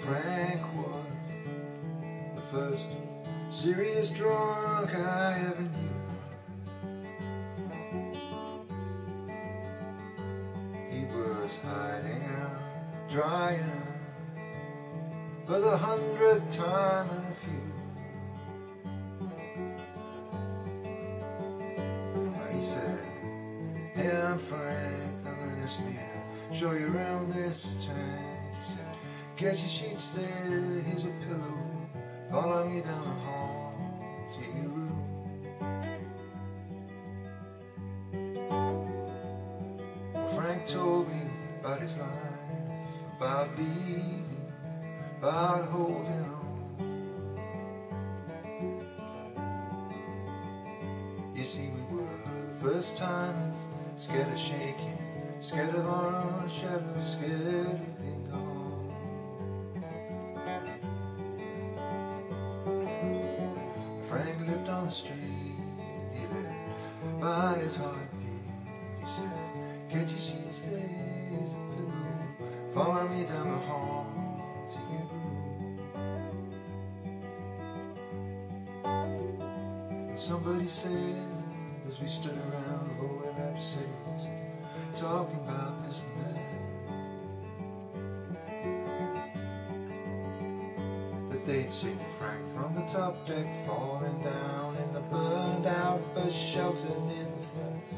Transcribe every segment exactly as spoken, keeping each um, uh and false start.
Frank was the first serious drunk I ever knew. He was hiding out, drying out for the hundredth time in a few. He said, "Hey, I'm Frank, I'm gonna to show you around this town." He said, "Get your sheets there, here's a pillow, follow me down the hall to your room." Well, Frank told me about his life, about leaving, about holding on. You see, we were first timers, scared of shaking, scared of our own shadows, scared of being gone. Frank lived on the street, he lived by his heartbeat. He said, "Get your sheets, there's a pillow, follow me down the hall to your room." And somebody said, as we stood around rolling up cigarettes, talking about this and that, that they'd seen Frank from the top deck falling down in the burned out bus shelter near the flats.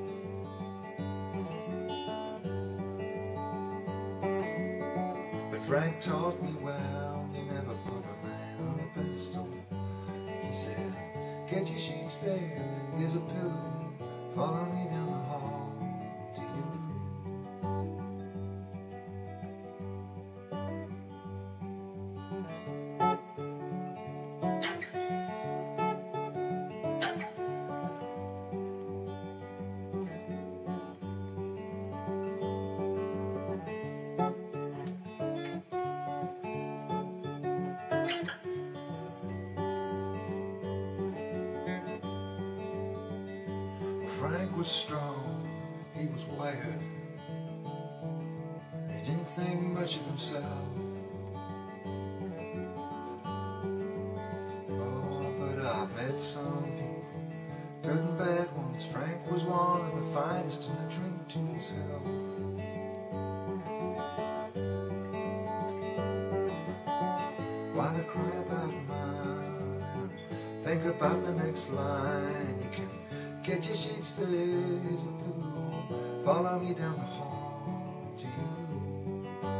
But Frank taught me well, you never put a man on a pedestal. He said, "Get your sheets there, here's a pillow, follow me down the hall to your room." Frank was strong, he was wired, he didn't think much of himself. Oh, but I've met some people, good and bad ones. Frank was one of the finest, and a drink to his health. Why they cry about mine, think about the next line. You can get your sheets, there's a pillow, follow me down the hall to your room.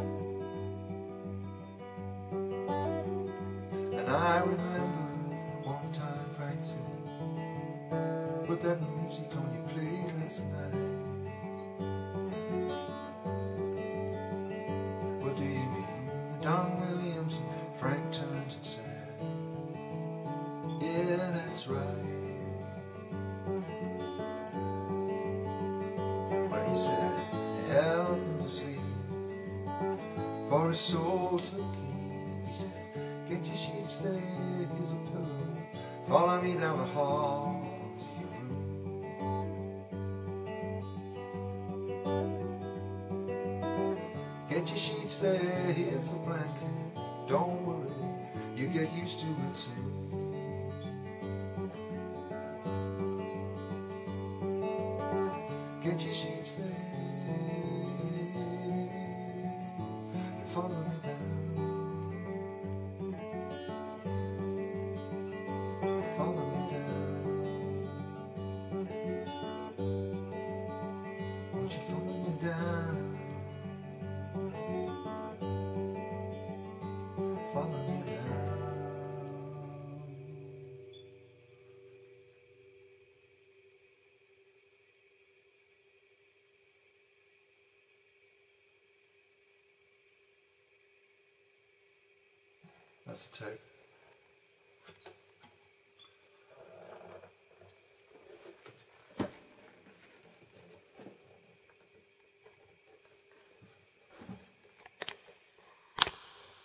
And I remember one time Frank said, "Put that music on you played last night." "What do you mean, Don Williams?" Frank turned and said, "Yeah, that's right." He said, "Help him to sleep, for his soul to keep." He said, "Get your sheets there, here's a pillow, follow me down the hall to your room." Get your sheets there, here's a blanket, don't worry, you get used to it soon. Get your sheets there and follow me down. Follow me down. Won't you follow me down? Follow me down. That's a tape.